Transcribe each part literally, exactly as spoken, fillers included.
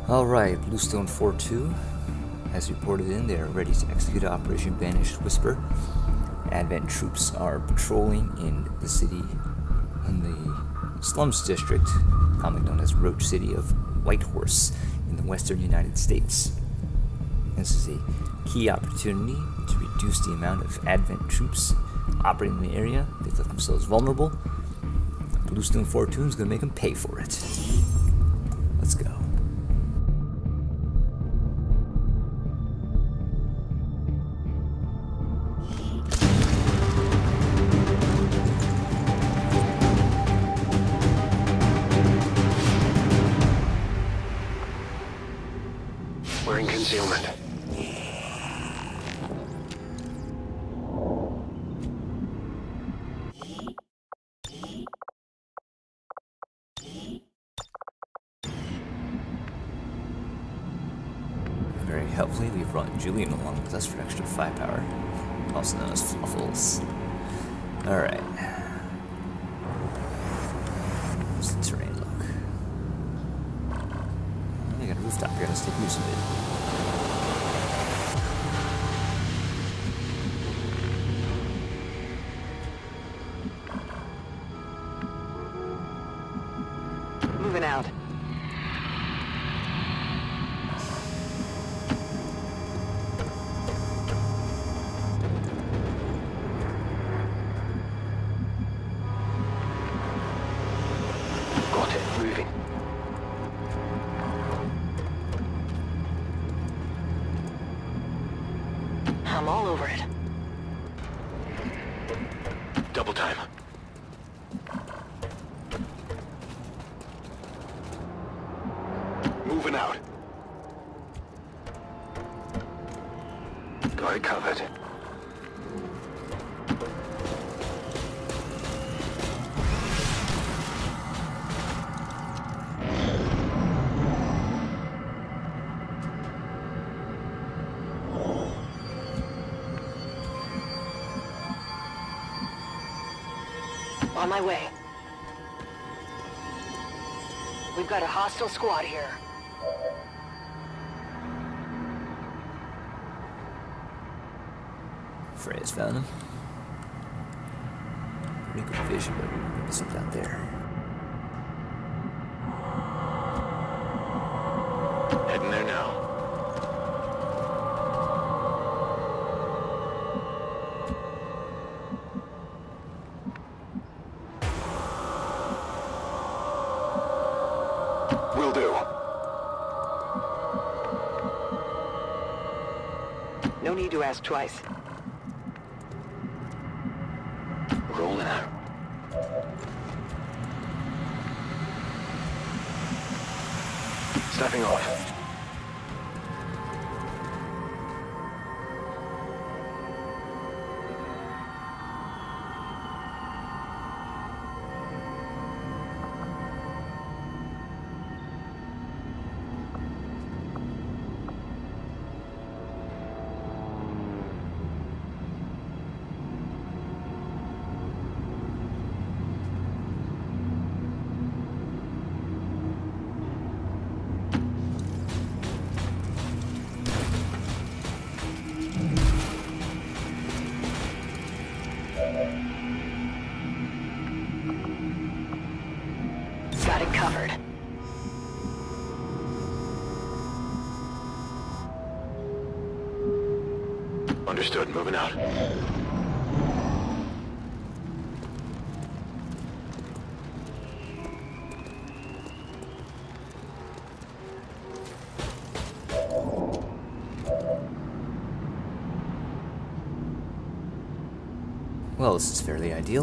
Alright, Bluestone four two has reported in. They are ready to execute Operation Banished Whisper. Advent troops are patrolling in the city, in the slums district, commonly known as Roach City of Whitehorse in the western United States. This is a key opportunity to reduce the amount of Advent troops operating in the area. They've left themselves vulnerable. Bluestone four two is going to make them pay for it. Let's go. We're in concealment. Very helpfully, we've brought Julian along with us for extra firepower, also known as FLUFFLES. Alright. What's the terrain look? We got a rooftop here, let's take use of it. Moving out. Got it, moving. I'm all over it. Double time. Moving out. Got it covered. On my way. We've got a hostile squad here. Freya's found him. Pretty good vision, but we're gonna miss him out there. Heading there now. Will do. No need to ask twice. Rolling out. Stepping off. Got it covered. Understood, moving out. Well, this is fairly ideal.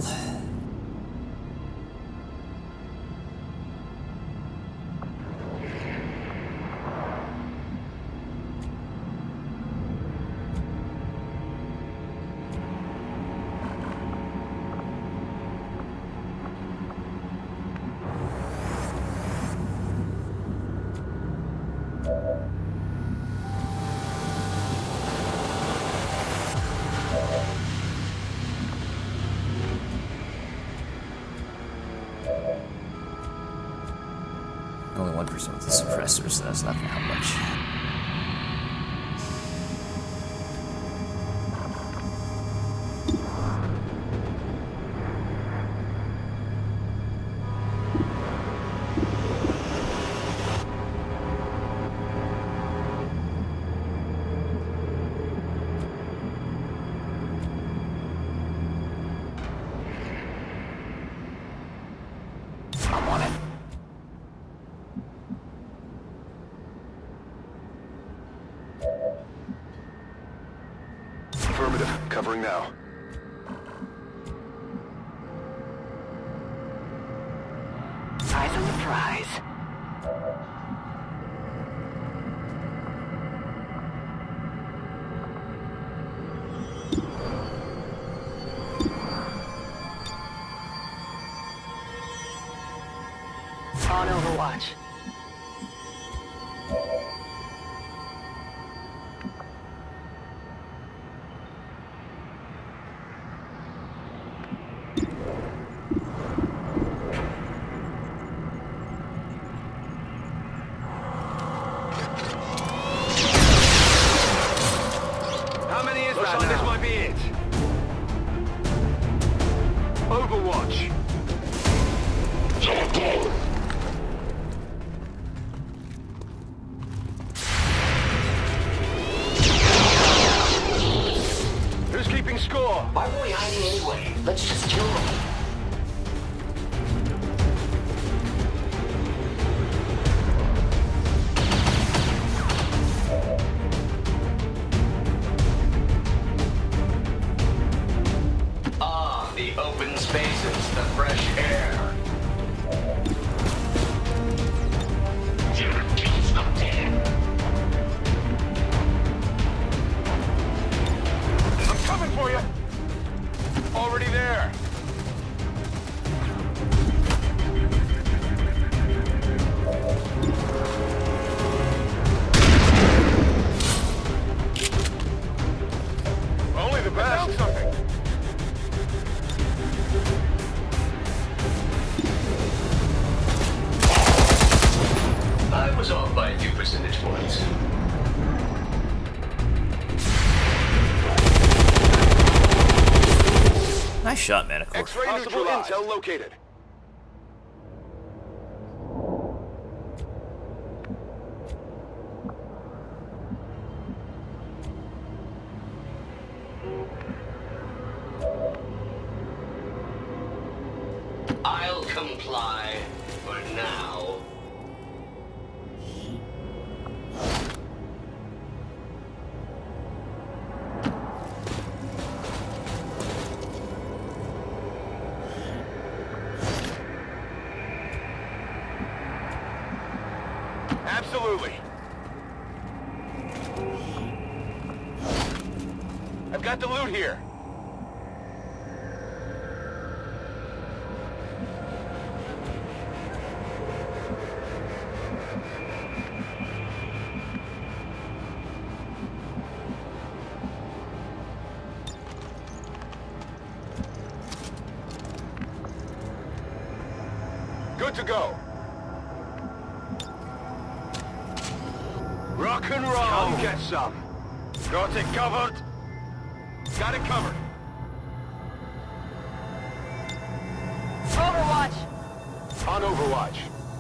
person with a suppressor, so that's not gonna help much. Affirmative. Covering now. Eyes on the prize. On Overwatch. Overwatch! Jackal! Who's keeping score? Why were we hiding anyway? Let's just kill them. Open spaces, the fresh air. I'm coming for you. Already there. Only the best. Something. I was off by a few percentage points. Nice shot, Manticore. X-ray neutral intel located. I'll comply for now. Absolutely. I've got the loot here. Good to go. Rock and roll! Come get some. Got it covered. Got it covered. Overwatch! On Overwatch.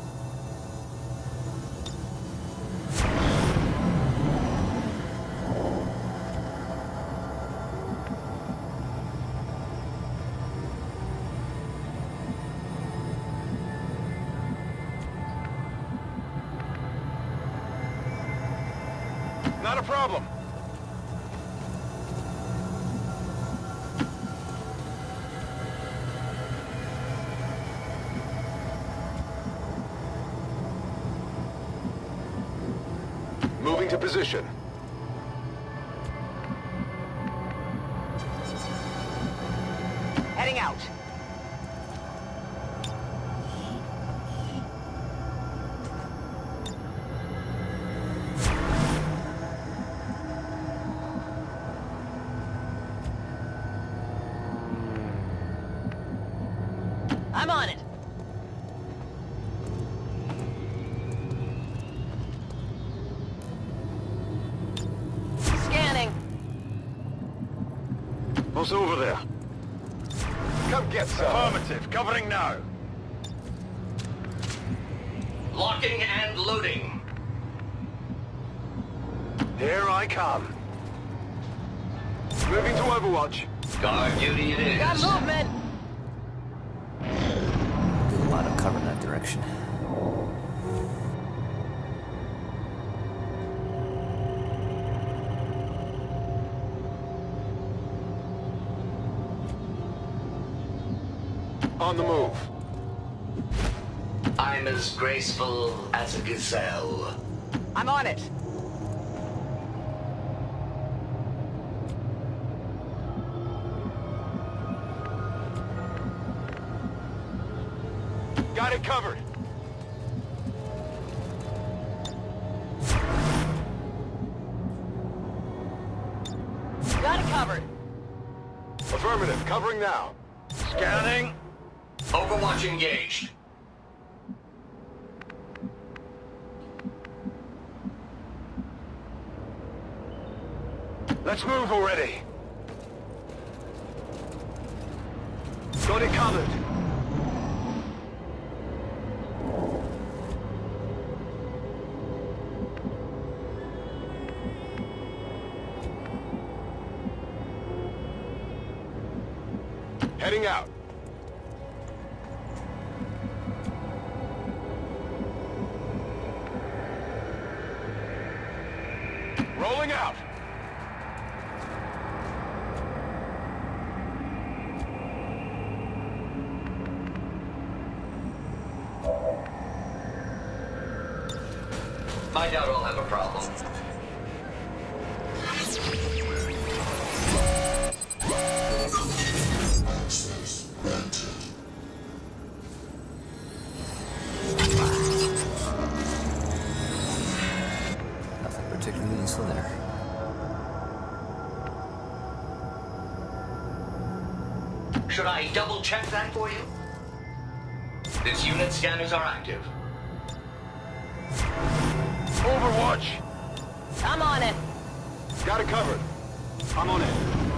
Not a problem. Moving to position. Heading out. I'm on it. close over there. Come get some. Affirmative. Covering now. Locking and loading. Here I come. Moving to Overwatch. Guard duty it is. Got movement! Did a lot of cover in that direction. On the move. I'm as graceful as a gazelle. I'm on it. Got it covered. Got it covered. Affirmative. Covering now. Scanning. Overwatch engaged. Let's move already. Got it covered. Heading out. Rolling out. I doubt I'll have a problem. Nothing particularly useful there. Should I double check that for you? This unit scanners are active. Overwatch. I'm on it. Got it covered. I'm on it.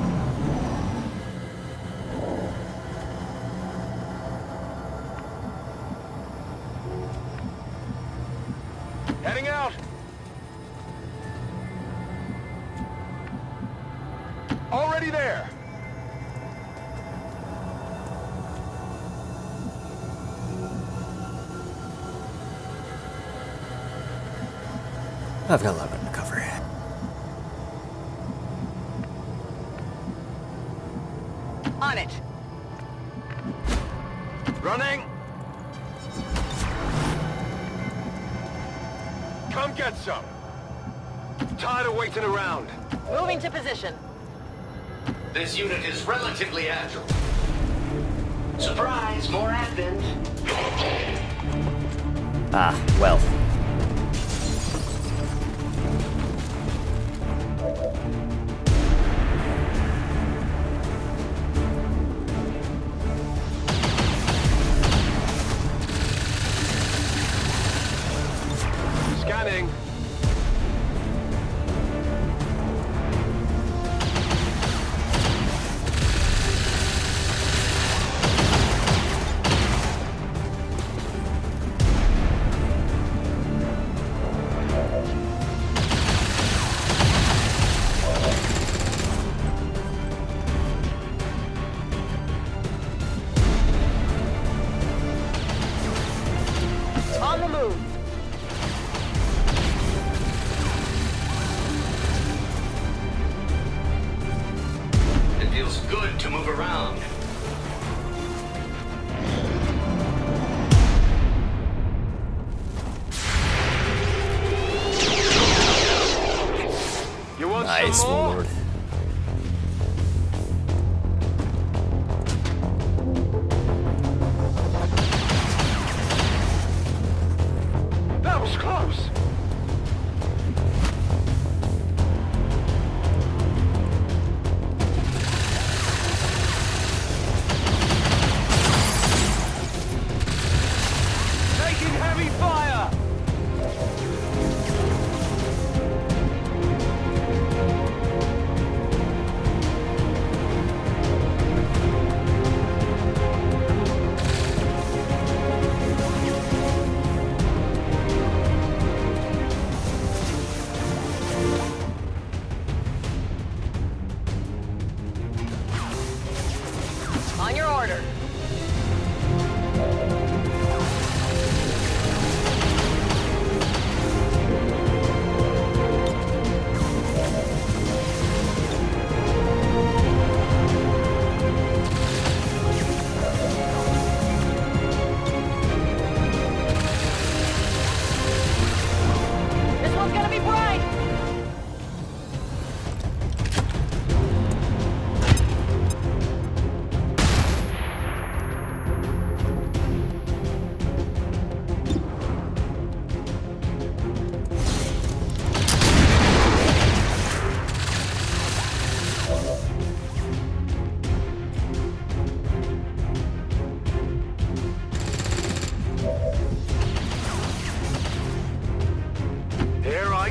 Heading out. Already there. I've got a lot of to cover. On it. Running. Come get some. Tired of waiting around. Moving to position. This unit is relatively agile. Surprise, more advent. Ah, well. Scanning. On the move. It feels good to move around. You want Nice, some more? Warlord. That was close. Taking heavy fire.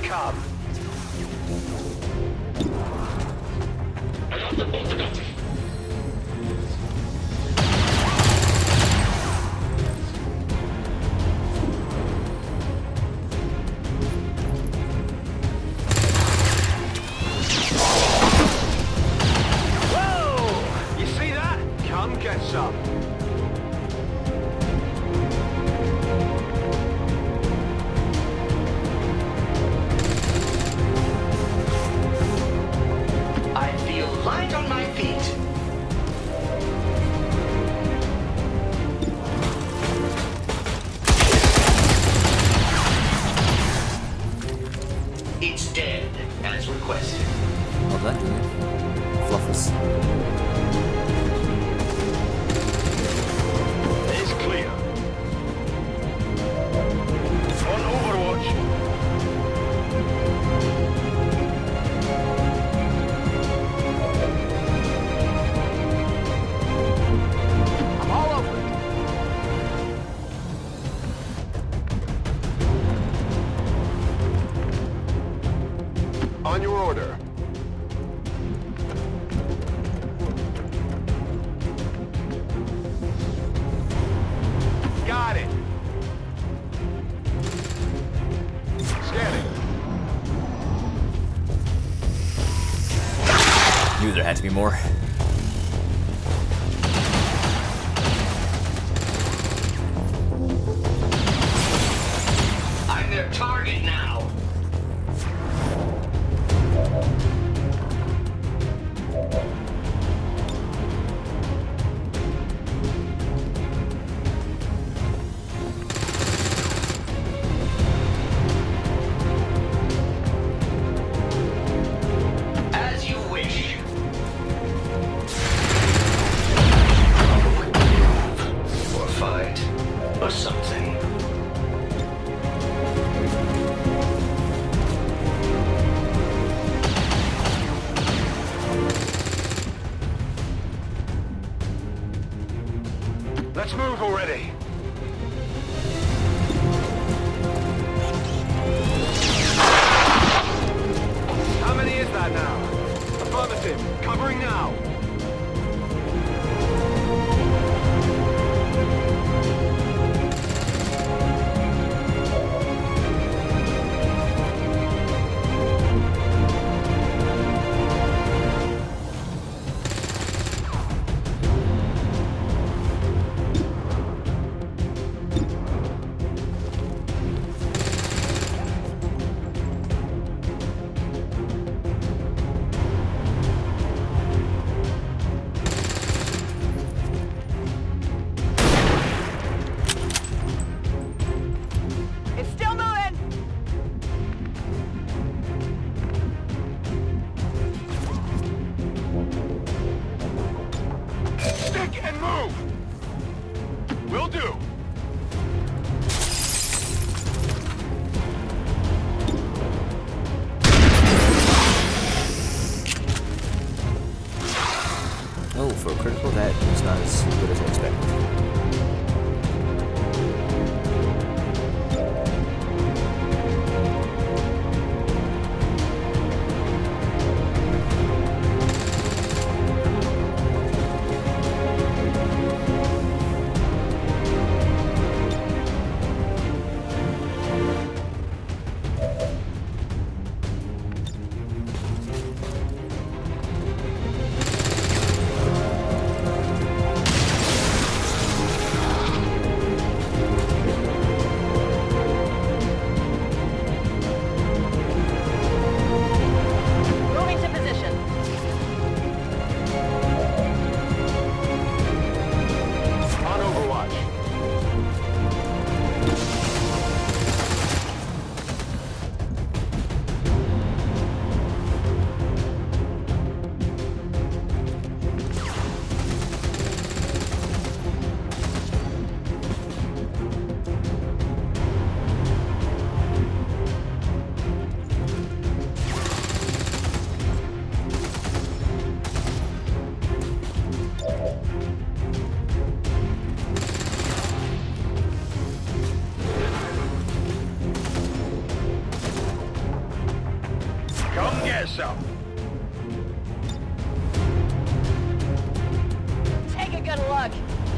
come. Whoa! You see that? Come get some. Light on my feet. It's dead, as requested. Well done, Julian. FLUFFLES. It's clear. On Overwatch. On your order. Got it. Scanning. Knew there had to be more. I'm their target now. As you wish. Or fight. Or something. Let's move already. How many is that now? Affirmative. Covering now. It's still moving! Stick and move! Will do! Oh, for a critical, that was not as good as I expected. get some. Take a good look.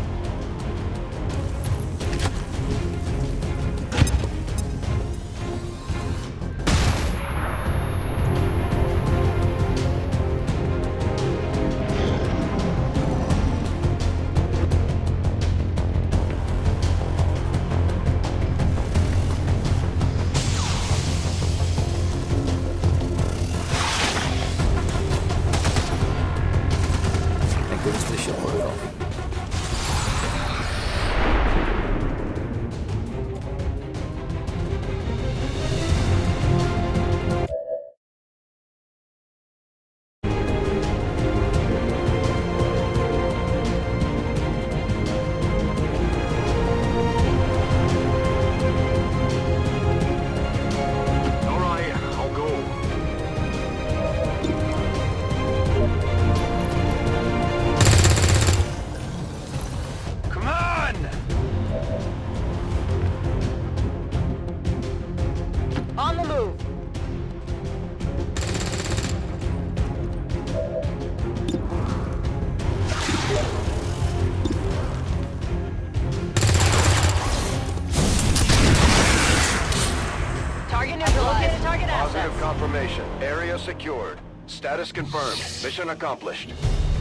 Confirmation. Area secured. Status confirmed. Mission accomplished.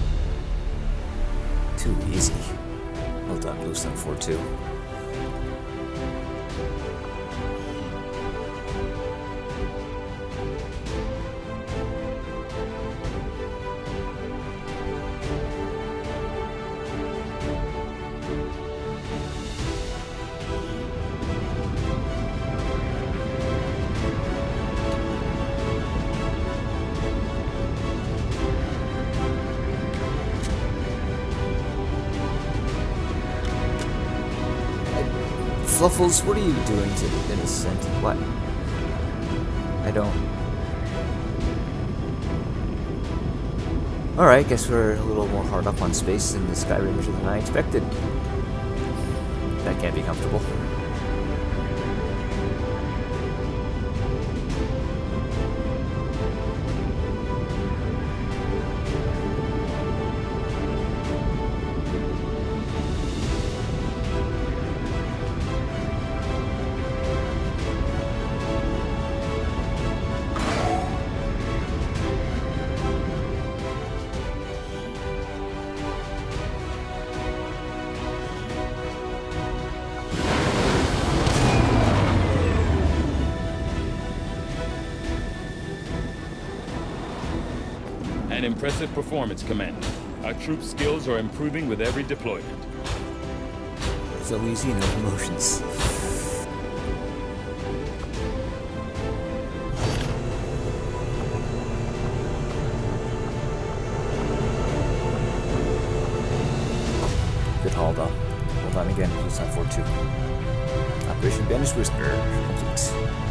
Too easy. Well done, Bluestone four two. FLUFFLES, what are you doing to Innocenti? What? I don't... Alright, guess we're a little more hard up on space in the Skyrim mission than I expected. That can't be comfortable. An impressive performance, Commander. Our troops' skills are improving with every deployment. So easy, no emotions. Good haul, though. Hold on again. Bluestone four two. Operation Banished Whisper complete.